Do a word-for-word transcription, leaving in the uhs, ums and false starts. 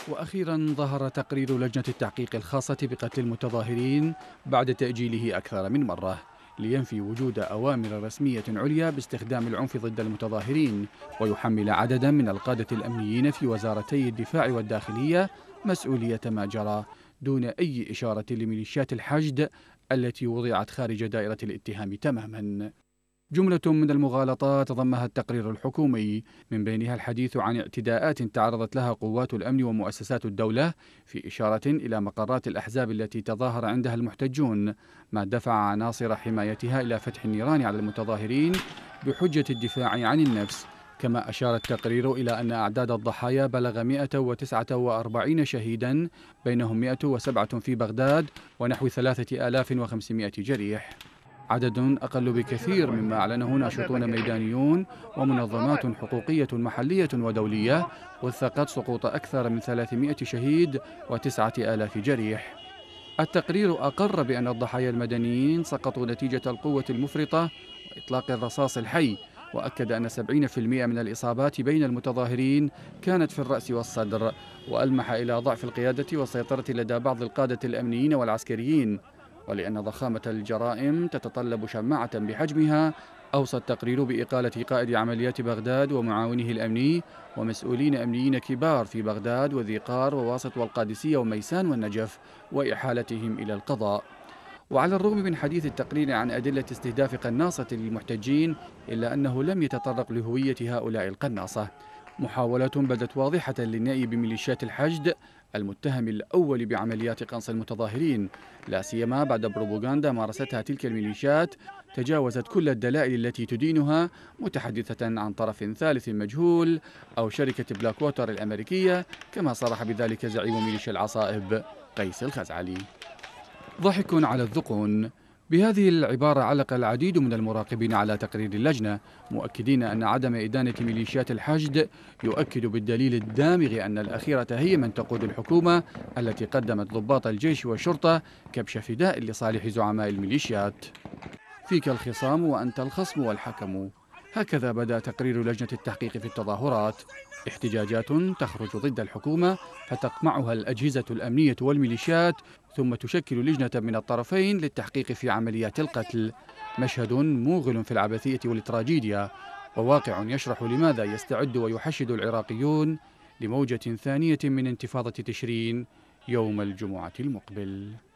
وأخيرا ظهر تقرير لجنة التحقيق الخاصة بقتل المتظاهرين بعد تأجيله أكثر من مرة لينفي وجود أوامر رسمية عليا باستخدام العنف ضد المتظاهرين، ويحمل عددا من القادة الأمنيين في وزارتي الدفاع والداخلية مسؤولية ما جرى دون أي إشارة لميليشيات الحشد التي وضعت خارج دائرة الاتهام تماما. جملة من المغالطات ضمها التقرير الحكومي، من بينها الحديث عن اعتداءات تعرضت لها قوات الأمن ومؤسسات الدولة في إشارة إلى مقرات الأحزاب التي تظاهر عندها المحتجون، ما دفع عناصر حمايتها إلى فتح النيران على المتظاهرين بحجة الدفاع عن النفس. كما أشار التقرير إلى أن أعداد الضحايا بلغ مئة وتسعة وأربعين شهيدا، بينهم مئة وسبعة في بغداد ونحو ثلاثة آلاف وخمسمئة جريح، عدد أقل بكثير مما أعلنه ناشطون ميدانيون ومنظمات حقوقية محلية ودولية وثقت سقوط أكثر من ثلاثمئة شهيد وتسعة آلاف جريح. التقرير أقر بأن الضحايا المدنيين سقطوا نتيجة القوة المفرطة وإطلاق الرصاص الحي، وأكد أن سبعين بالمئة من الإصابات بين المتظاهرين كانت في الرأس والصدر، وألمح إلى ضعف القيادة والسيطرة لدى بعض القادة الأمنيين والعسكريين. ولأن ضخامة الجرائم تتطلب شماعة بحجمها، أوصى التقرير بإقالة قائد عمليات بغداد ومعاونه الأمني ومسؤولين أمنيين كبار في بغداد وذي قار وواسط والقادسية وميسان والنجف وإحالتهم إلى القضاء. وعلى الرغم من حديث التقرير عن أدلة استهداف قناصة للمحتجين، إلا أنه لم يتطرق لهوية هؤلاء القناصة، محاولة بدت واضحة للنأي بميليشيات الحشد المتهم الأول بعمليات قنص المتظاهرين، لا سيما بعد بروباغندا مارستها تلك الميليشيات تجاوزت كل الدلائل التي تدينها، متحدثة عن طرف ثالث مجهول أو شركة بلاك ووتر الأمريكية، كما صرح بذلك زعيم ميليشيا العصائب قيس الخزعلي. ضحك على الذقون. بهذه العبارة علق العديد من المراقبين على تقرير اللجنة، مؤكدين أن عدم إدانة ميليشيات الحشد يؤكد بالدليل الدامغ أن الأخيرة هي من تقود الحكومة التي قدمت ضباط الجيش والشرطة كبش فداء لصالح زعماء الميليشيات. فيك الخصام وأنت الخصم والحكم، هكذا بدأ تقرير لجنة التحقيق في التظاهرات. احتجاجات تخرج ضد الحكومة فتقمعها الأجهزة الأمنية والميليشيات، ثم تشكل لجنة من الطرفين للتحقيق في عمليات القتل. مشهد موغل في العبثية والتراجيديا، وواقع يشرح لماذا يستعد ويحشد العراقيون لموجة ثانية من انتفاضة تشرين يوم الجمعة المقبل.